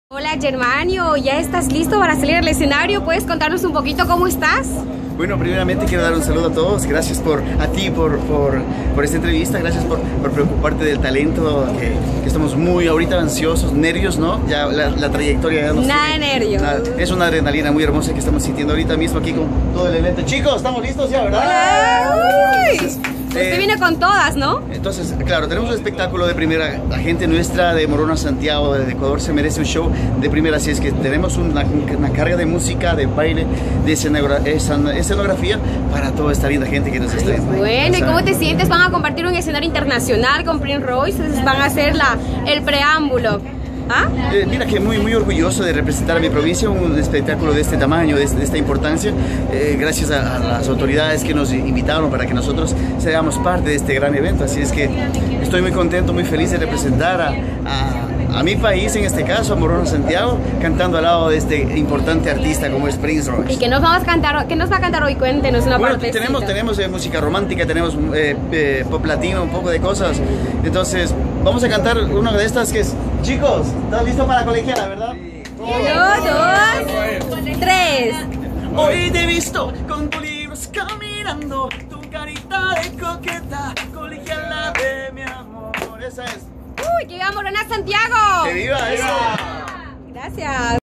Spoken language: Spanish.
Hola Germanio, ¿ya estás listo para salir al escenario? ¿Puedes contarnos un poquito cómo estás? Bueno, primeramente quiero dar un saludo a todos. Gracias a ti por esta entrevista. Gracias por preocuparte del talento, que estamos muy ahorita ansiosos, nervios, ¿no? Ya la trayectoria ya nos Nada de nervios. Es una adrenalina muy hermosa que estamos sintiendo ahorita mismo aquí con todo el evento. Chicos, ¿estamos listos ya, verdad? ¡Hola! Entonces, Usted viene con todas, ¿no? Entonces, claro, tenemos un espectáculo de primera. La gente nuestra de Morona, Santiago, de Ecuador, se merece un show de primera. Así es que tenemos una carga de música, de baile, de escenografía para toda esta linda gente que nos está viendo. Bueno, ¿y cómo te sientes? Van a compartir un escenario internacional con Prince Royce. Van a hacer el preámbulo. ¿Ah? Mira que muy orgulloso de representar a mi provincia, un espectáculo de este tamaño, de esta importancia, gracias a las autoridades que nos invitaron para que nosotros seamos parte de este gran evento. Así es que estoy muy contento, muy feliz de representar a mi país, en este caso a Morona, Santiago, cantando al lado de este importante artista como es Prince Royce. ¿Y qué nos va a cantar hoy? Cuéntenos una parte. Tenemos música romántica, tenemos pop latino, un poco de cosas. Entonces vamos a cantar una de estas que es... Chicos, ¿estás listo para la colegiala, verdad? Sí. 1, 2, 3. Hoy te he visto con tus libros caminando, tu carita de coqueta, colegiala de mi amor. Esa es. ¡Uy, que viva Morona, Santiago! ¡Que viva eso! Gracias.